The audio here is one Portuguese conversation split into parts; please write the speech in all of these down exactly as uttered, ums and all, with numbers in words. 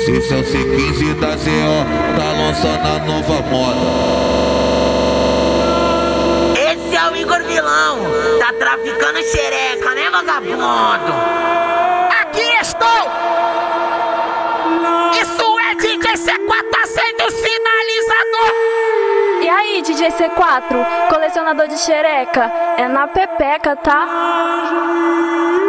Esse é o C quinze da Z O, tá lançando a nova moda. Esse é o Igor Vilão, tá traficando xereca, né, vagabundo? Aqui estou! Isso é D J C quatro acende o sinalizador! E aí, D J C quatro, colecionador de xereca, é na pepeca, tá?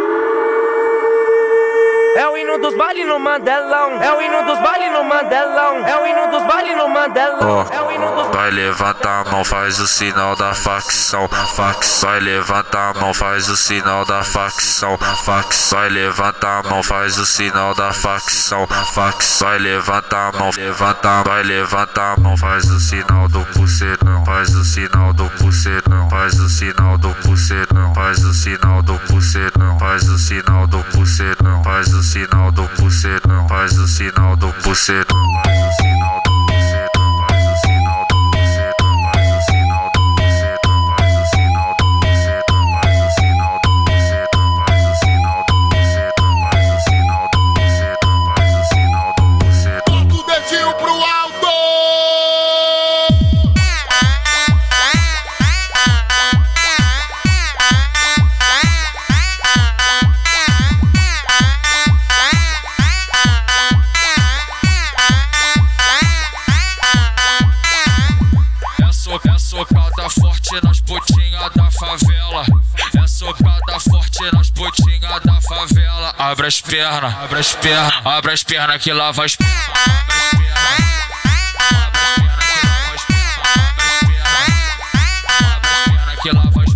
É o hino dos baile no Mandelão, é o hino dos baile no Mandelão, é o hino dos baile no Mandelão, oh, é o hino dos... Vai levantar a mão, faz o sinal da facção, fax. Vai levantar a mão, faz o sinal da facção, fax. Vai levantar a mão, faz o sinal da facção, fax. Vai levantar a mão, levantar, vai levantar a mão, faz o sinal do pulseirão, faz o sinal do pulseirão, faz o sinal do pulseirão, faz o sinal do pulseirão, faz o sinal do pulseirão, faz o sinal do pulseirão, faz o sinal do pulseirão, faz o sinal do pulseirão, faz o sinal do pulseirão, faz o sinal do pulseirão, faz o sinal do pulseirão, faz o sinal do pulseirão, faz o sinal do pulseirão, faz o sinal do pulseirão, faz o sinal do pulseirão. Bota o dedinho pro alto! É socada forte nas putinhas da favela. É socada forte nas putinhas da favela. Abre as pernas, abre as pernas, abre as pernas que lava as pernas. Abre as pernas, abre as pernas que lava as pernas. Abre as pernas, abre as pernas que lava as pernas.